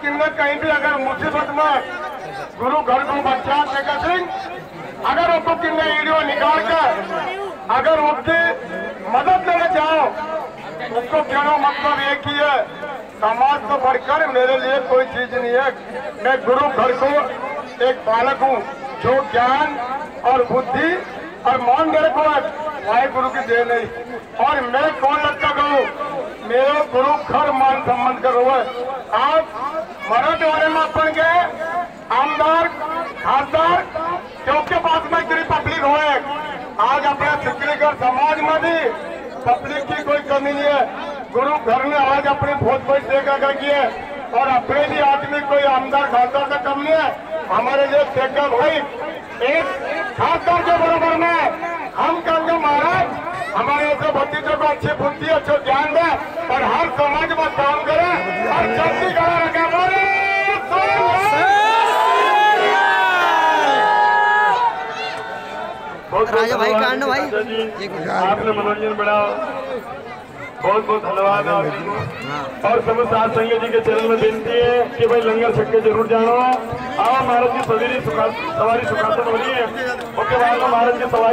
किन्ने कहीं भी अगर मुसीबत में गुरु घर को बच्चा शेखर सिंह अगर उसको किन्ने वीडियो निकाल कर अगर उसकी मदद लेने जाओ उसको कहना मतलब एक ही है, समाज को बढ़कर मेरे लिए कोई चीज नहीं है। मैं गुरु घर को एक बालक हूँ जो ज्ञान और बुद्धि और मान मेरे को वाहे गुरु की दे नहीं। और मैं कौन लगता कहूँ मेरे गुरु घर मान संबंध कर हुआ आज मराठे वाले में अपन के आमदार खासदार क्योंकि पास में इतनी पब्लिक हुए आज अपने छिकलीगढ़ समाज में भी पब्लिक की कोई कमी नहीं है। गुरु घर ने आज अपनी बहुत बड़ी सेवा की है और अपने भी आदमी कोई आमदार खासदार से कम नहीं है। हमारे लिए शेखर भाई एक खासदार के बराबर में हम कहेंगे महाराज हमारे ऐसे भतीजों को अच्छी बुद्धि अच्छा ज्ञान दे और हर समाज में काम करे और जल्दी करा रखे राजा भाई कांड भाई आपने मनोरंजन बढ़ाओ बहुत बहुत धन्यवाद आपको। और समस्त साध संगत जी के चरण में विनती है कि भाई लंगर छक्के जरूर जानो। आओ महाराज की सवारी सुखासन हो रही है उसके बाद में महाराज की सवारी